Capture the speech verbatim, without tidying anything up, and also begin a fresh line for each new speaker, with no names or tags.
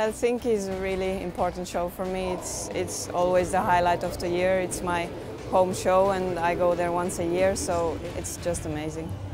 Helsinki is a really important show for me. It's, it's always the highlight of the year. It's my home show and I go there once a year, so it's just amazing.